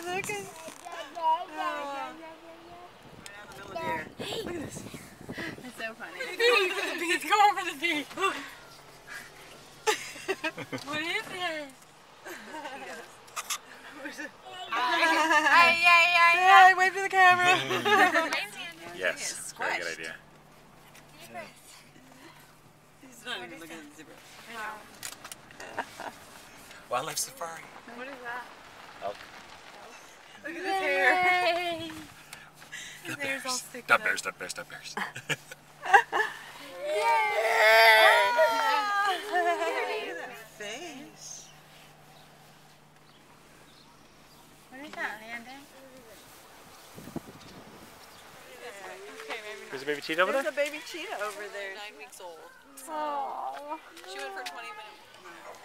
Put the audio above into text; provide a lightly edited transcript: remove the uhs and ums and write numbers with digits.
looking. Oh. Hey. Look at this. That's so funny. The bees. Come on for the bee. What is it? Yeah, wave to the camera. Yes, very good idea. He's not even looking at the zebra. Wildlife safari. What is that? Elk. Look at his hair. The hair's all bears. sticking The up. bears, the bears, the bears. Face. What is that, Landon? There's a baby cheetah over there? There's a baby cheetah over there. 9 weeks old. Oh. She went for 20 minutes.